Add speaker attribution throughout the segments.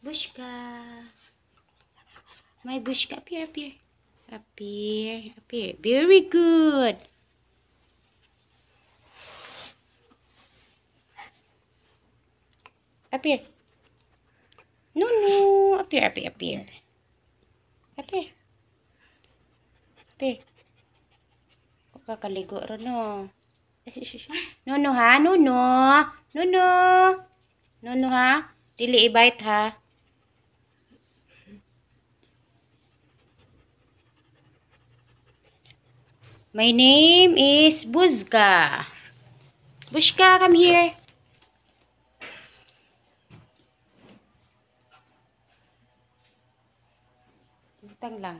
Speaker 1: Bushka. My Bushka. Appear, appear. Appear, appear. Very good. Appear. No, no. Appear, appear, appear. Appear. Appear. Kakaligo ro no. No, no ha? No, no. No, no. No, no ha? Dili i-bite ha? My name is Buzga. Bushka, come here. Butang lang.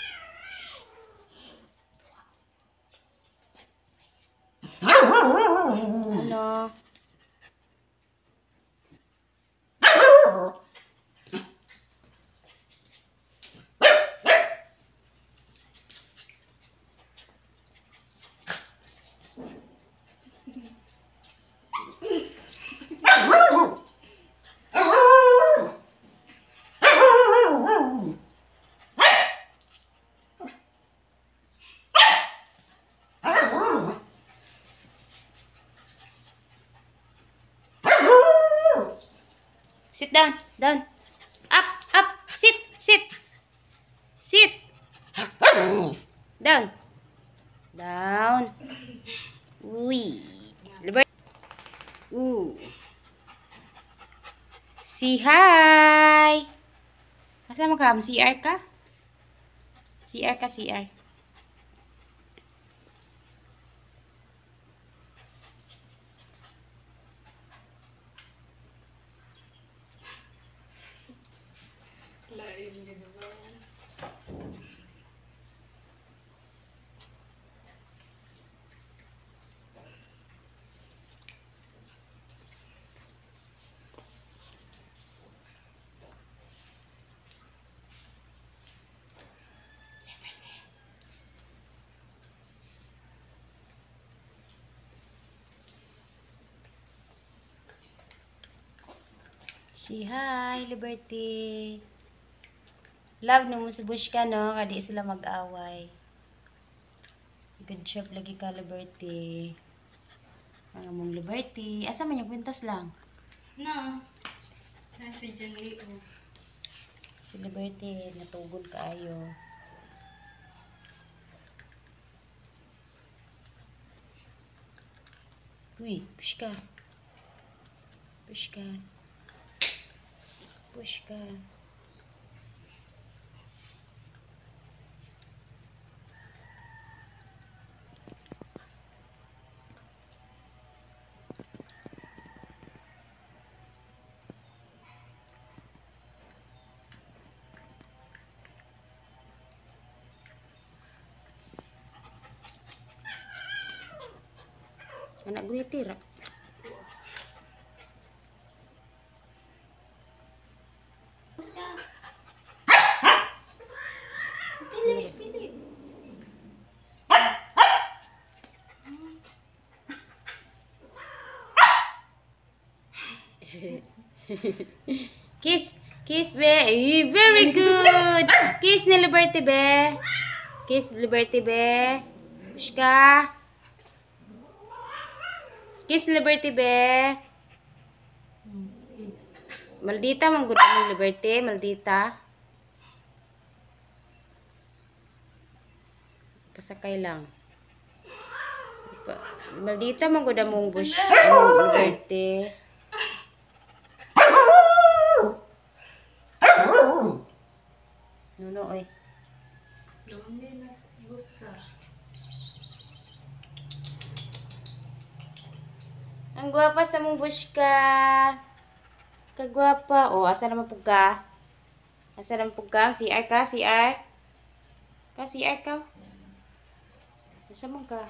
Speaker 1: Ano? Sit down, down. Up, up. Sit, sit. Sit. Down. Down. Uy. Liber. Ooh. Say hi. Asa mo ka? CR ka? CR ka, CR.
Speaker 2: Lain din ba?
Speaker 1: Say hi, Liberty. Love no mo sa Bushka, no? Kadi sila mag-away. Good job lagi ka, Liberty. Ang among Liberty. Asa man yung kwintas lang?
Speaker 2: No. Nasa dyan liyo.
Speaker 1: Si Liberty, natugod kaayo. Uy, Bushka. Bushka. Bushka. Anak gue tira. Kiss, kiss be. Very good. Kiss ni Liberty be. Kiss Liberty be. Bushka. Kiss Liberty be. Maldita man gud ang Liberty, maldita. Pasakay lang. Maldita man gud among Bush, among Liberty. Nuno oy.
Speaker 2: Doon din na Bushka.
Speaker 1: Ang gwapa sa mong Bushka. Kagwapa. Oh, asa naman pug ka? Asa naman pug ka? CR ka? CR? Ka CR ka? Asa man ka?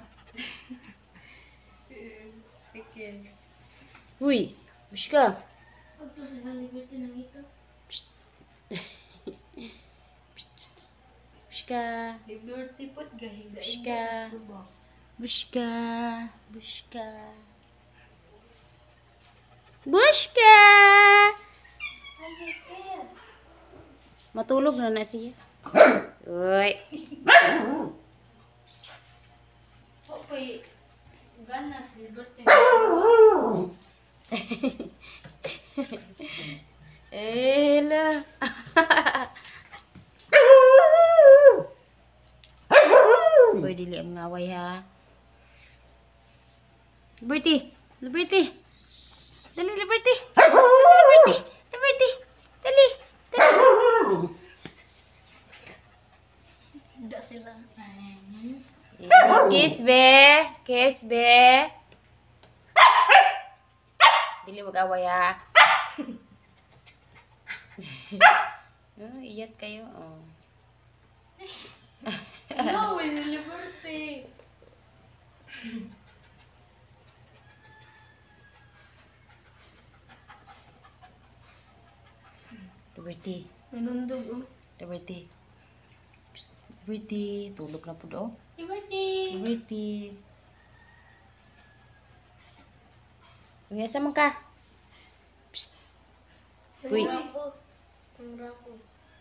Speaker 2: Second.
Speaker 1: Uy, Bushka.
Speaker 2: Ito sa Liberty ng ito.
Speaker 1: Bushka.
Speaker 2: Liberty pot gahiga.
Speaker 1: Bushka. Bushka. Bushka. Bushka. Matulog na siya. Uy.
Speaker 2: Okay. Ganas, Liberty.
Speaker 1: Ela. Uy, dili ang ngaway ha. Liberty. Liberty. Dali, Liberty. Dali, Liberty. Liberty. Dali. Dali.
Speaker 2: Hindi sila.
Speaker 1: Kiss, be. Kiss, be. Dili mag-away ha. Oh, iyat kayo. Oh.
Speaker 2: No, it's Liberty.
Speaker 1: Liberty.
Speaker 2: Nanundog, oh.
Speaker 1: Liberty. Psst, Liberty. Tulog na po do.
Speaker 2: Liberty.
Speaker 1: Liberty. Uy, asa man ka? Psst. Uy.
Speaker 2: Ang rapo.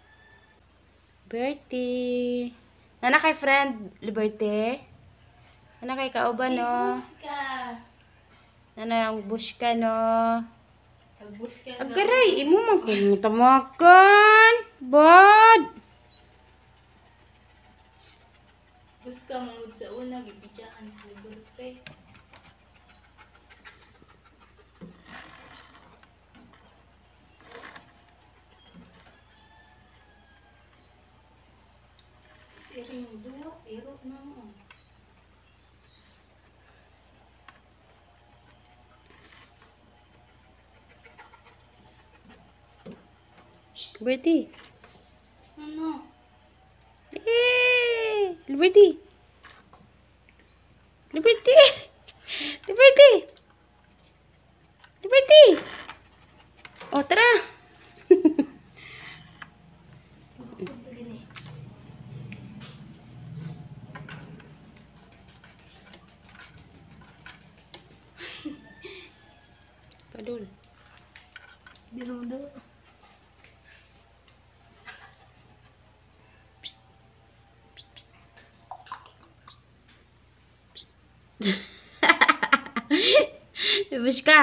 Speaker 1: Liberty. Nana kay friend, Liberty? Nana kay kauban, no?
Speaker 2: Ka.
Speaker 1: Nana ang bush ka, no?
Speaker 2: Tagbus ka.
Speaker 1: Agaray, imo man kayo tamakan. Bad.
Speaker 2: Bus ka mangod sa una, gibidyakan sa Liberty. Siring duwa, pero na mo.
Speaker 1: Shh, Liberty.
Speaker 2: Ano?
Speaker 1: Eh, Liberty. Liberty. Liberty. Liberty. Oh, tara. Padul.
Speaker 2: Dinudo.
Speaker 1: Bush ka.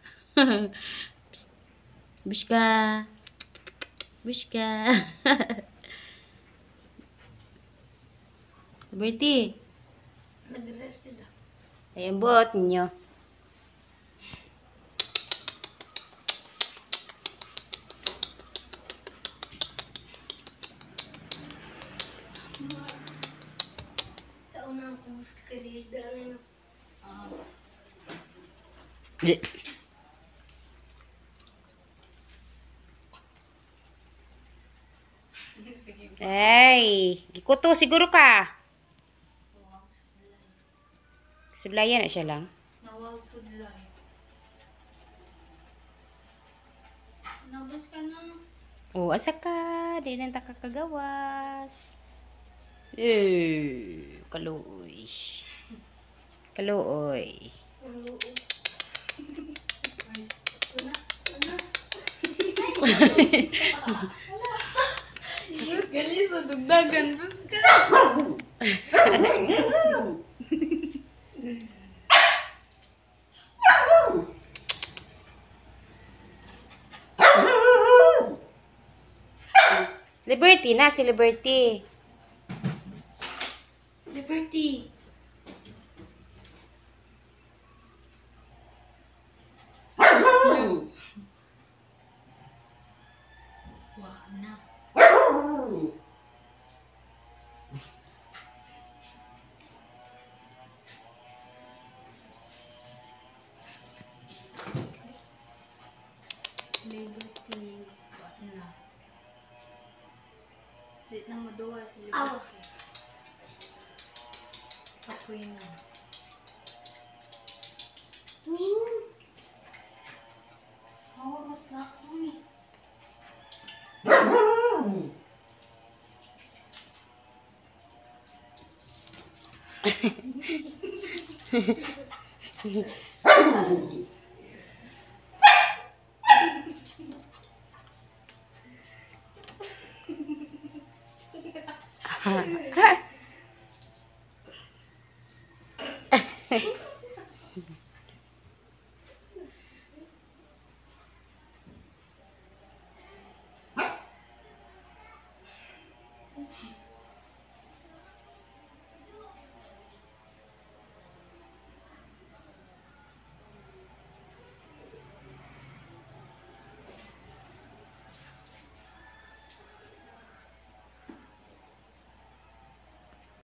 Speaker 1: Bush ka. Bush ka. Liberty.
Speaker 2: Nag-rest sila.
Speaker 1: Ayan bot ninyo.
Speaker 2: Sa unang kumus ka kalis, dala na.
Speaker 1: Ay, gikuto siguro ka. Sulayan na siya lang.
Speaker 2: Nawag sudlay. Nabos ka na.
Speaker 1: Oh, asa ka? Di na ta kakagawas. Eh, kaluoy. Kaluoy.
Speaker 2: Ang loo. Gali sa dugdagan. Bus ka.
Speaker 1: Liberty na, si Liberty.
Speaker 2: Liberty. Wah, na. Liberty. Wah, na. Di na maduwa si Liberty. Apoy na. Hawa mas na ako eh.